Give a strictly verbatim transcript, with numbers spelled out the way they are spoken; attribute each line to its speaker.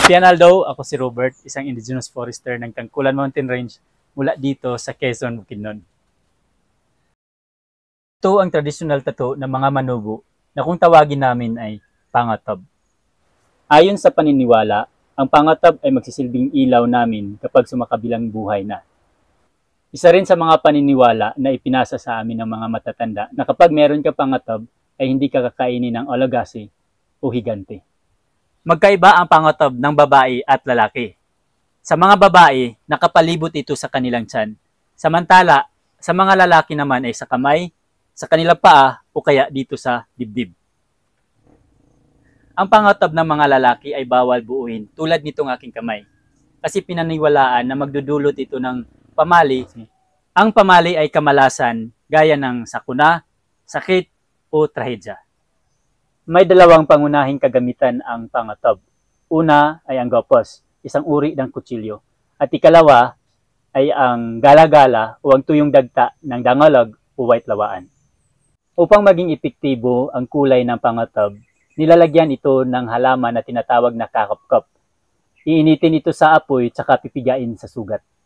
Speaker 1: Pianaldo, ako si Robert, isang indigenous forester ng Tangkulan Mountain Range mula dito sa Quezon, Bukidnon. Ito ang traditional tattoo ng mga Manobo na kung tawagin namin ay pangatab. Ayon sa paniniwala, ang pangatab ay magsisilbing ilaw namin kapag sumakabilang buhay na. Isa rin sa mga paniniwala na ipinasa sa amin ng mga matatanda na kapag meron ka pangatab ay hindi ka kakainin ng alagasi o higante. Magkaiba ang pangatab ng babae at lalaki. Sa mga babae, nakapalibot ito sa kanilang tiyan. Samantala, sa mga lalaki naman ay sa kamay, sa kanilang paa o kaya dito sa dibdib. Ang pangatab ng mga lalaki ay bawal buuin tulad nitong aking kamay. Kasi pinaniwalaan na magdudulot ito ng pamali. Ang pamali ay kamalasan gaya ng sakuna, sakit o trahedya. May dalawang pangunahing kagamitan ang pangatab. Una ay ang gopos, isang uri ng kutsilyo. At ikalawa ay ang gala-gala o ang tuyong dagta ng dangalag o white lawaan. Upang maging epektibo ang kulay ng pangatab, nilalagyan ito ng halaman na tinatawag na kakapkap. Iinitin ito sa apoy at saka pipigain sa sugat.